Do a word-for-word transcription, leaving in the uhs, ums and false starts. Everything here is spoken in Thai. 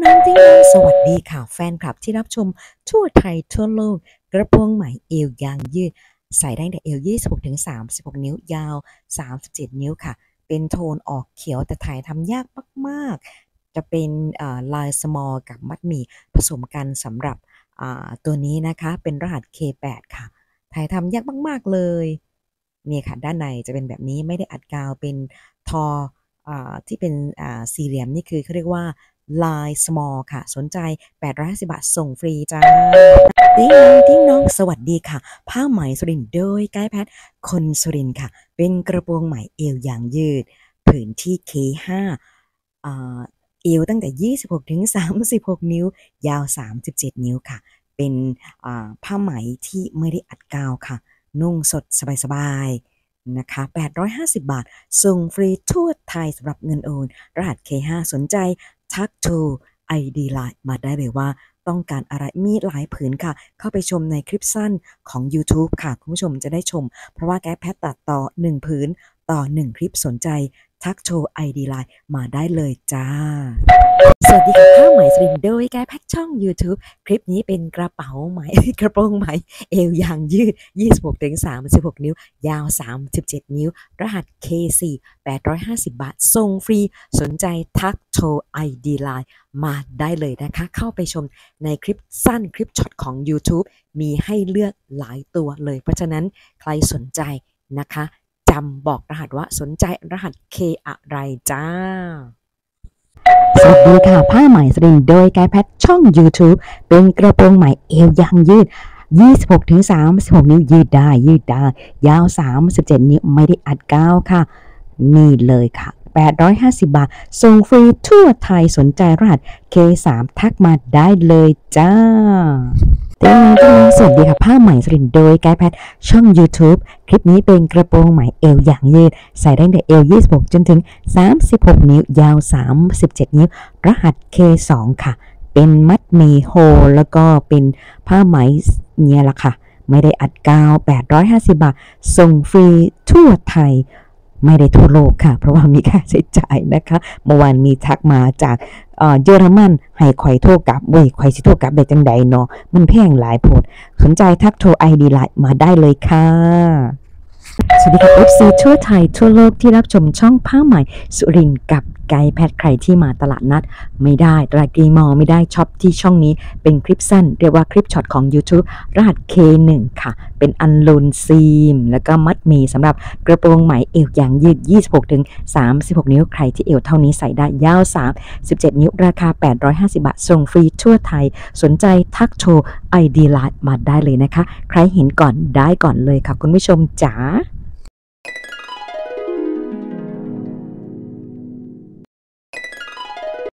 น้องที่น่าสวัสดีค่ะแฟนคลับที่รับชมทั่วไทยทั่วโลกกระโปรงใหม่เอวยางยืดใส่ได้แต่เอวยี่สิบหกถึงสามสิบหกนิ้วยาวสามสิบเจ็ดนิ้วค่ะเป็นโทนออกเขียวแต่ถ่ายทำยากมากๆจะเป็นลายสมอลกับมัดหมี่ผสมกันสำหรับตัวนี้นะคะเป็นรหัส เค แปด ค่ะถ่ายทำยากมากๆเลยนี่ค่ะด้านในจะเป็นแบบนี้ไม่ได้อัดกาวเป็นทอที่เป็นสี่เหลี่ยมนี่คือเขาเรียกว่าลาย small ค่ะสนใจแปดร้อยห้าสิบบาทส่งฟรีจ้าดิ้งน้องดิ้งน้องสวัสดีค่ะผ้าไหมสุรินทร์โดยไกด์แพทคนสุรินทร์ค่ะเป็นกระโปรงไหมเอวยางยืดผืนที่ เค ห้า อ่าเอวตั้งแต่ยี่สิบหกถึงสามสิบหกนิ้วยาวสามสิบเจ็ดนิ้วค่ะเป็นผ้าไหมที่ไม่ได้อัดกาวค่ะนุ่งสดสบายๆนะคะแปดร้อยห้าสิบบาทส่งฟรีทั่วไทยสำหรับเงินโอนรหัส เค ห้า สนใจทักโทร ไอ ดี ไลน์ มาได้เลยว่าต้องการอะไรมีหลายผืนค่ะเข้าไปชมในคลิปสั้นของ YouTube ค่ะคุณผู้ชมจะได้ชมเพราะว่าแก๊ปแพทตัดต่อหนึ่งผืนต่อหนึ่งคลิปสนใจทักโชว์ ไอ ดี ไลน์ มาได้เลยจ้าสวัสดีค่ะผ้าไหมสุรินทร์โดยแก๊ปแพทช่อง YouTube คลิปนี้เป็นกระเป๋าไหมกระโปรงไหมเอวยางยืดยี่สิบหกถึงสามสิบหกนิ้วยาวสามสิบเจ็ดนิ้วรหัส เค สี่ แปดร้อยห้าสิบบาทส่งฟรีสนใจทักโชว์ ไอ ดี ไลน์ มาได้เลยนะคะเข้าไปชมในคลิปสั้นคลิปช็อตของ YouTube มีให้เลือกหลายตัวเลยเพราะฉะนั้นใครสนใจนะคะจำบอกรหัสว่าสนใจรหัส เค อะไรจ้าสวัสดีค่ะผ้าไหมสุรินทร์โดยไกด์แพทช่อง YouTube เป็นกระโปรงไหมเอวยางยืดยี่สิบหกถึงสามสิบหกนิ้วยืดได้ยืดได้ยาวสามสิบเจ็ดนิ้วไม่ได้อัดกาวค่ะนี่เลยค่ะแปดร้อยห้าสิบบาทส่งฟรีทั่วไทยสนใจรหัส เค สาม ทักมาได้เลยจ้าเต้นสวัสดีค่ะผ้าไหมสุรินทร์โดยไกด์แพทช่อง YouTube คลิปนี้เป็นกระโปรงไหมเอวอย่างยืดใส่ได้ตั้งแต่เอวยี่สิบหกจนถึงสามสิบหกนิ้วยาวสามสิบเจ็ดนิ้วรหัส เค สอง ค่ะเป็นมัดหมี่โฮแล้วก็เป็นผ้าไหมเนี่ยละค่ะไม่ได้อัดกาวแปดร้อยห้าสิบบาทส่งฟรีทั่วไทยไม่ได้ทั่วโลกค่ะเพราะว่ามีค่าใช้จ่ายนะคะเมื่อวานมีทักมาจากเยอรมันให้ข่อยโทรกลับเว้ยข่อยสิโทรกลับได้จังใดเนาะมันแพงหลายโพดสนใจทักโทร ไอ ดี ไลน์ มาได้เลยค่ะสวัสดีครับ เอฟ ซี ทั่วไทยทั่วโลกที่รับชมช่องผ้าไหมสุรินทร์กับไกด์แพทใครที่มาตลาดนัดไม่ได้ตลาดกรีมอลไม่ได้ช็อปที่ช่องนี้เป็นคลิปสั้นเรียกว่าคลิปช็อตของ YouTube รหัส เค หนึ่ง ค่ะเป็นอันลูนซีมแล้วก็มัดหมี่สำหรับกระโปรงไหมเอวยางยืดยี่สิบหกถึงสามสิบหกนิ้วใครที่เอวเท่านี้ใส่ได้ยาวสามสิบเจ็ดนิ้วราคาแปดร้อยห้าสิบบาทส่งฟรีทั่วไทยสนใจทักโชว์ ไอ ดี ไลน์ มาได้เลยนะคะใครเห็นก่อนได้ก่อนเลยค่ะคุณผู้ชมจ๋า